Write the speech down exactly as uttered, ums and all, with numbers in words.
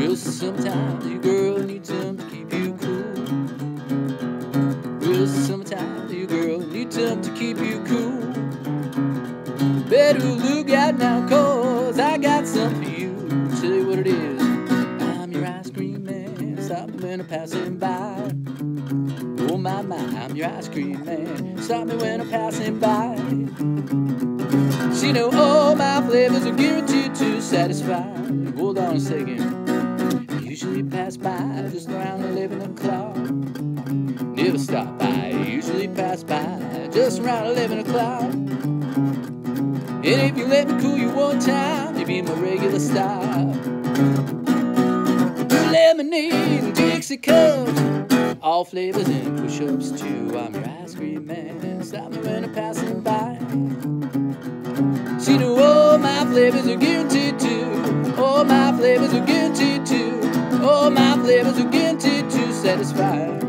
Well, sometimes you girl need something to keep you cool. Well, sometimes you girl need something to keep you cool. Better look out now, cause I got something for you. Tell you what it is, I'm your ice cream man. Stop me when I'm passing by. Oh my, my, I'm your ice cream man. Stop me when I'm passing by. See, know all my flavors are guaranteed to satisfy. Hold on a second. I usually pass by just around eleven o'clock. Never stop by, I usually pass by just around eleven o'clock. And if you let me cool you one time, you'll be my regular stop. Lemonade and Dixie cups, all flavors and push-ups too. I'm your ice cream man. Stop me when I'm passing by. See, you know all my flavors are guaranteed to. All my flavors are guaranteed to. All my flavors are guaranteed to satisfy.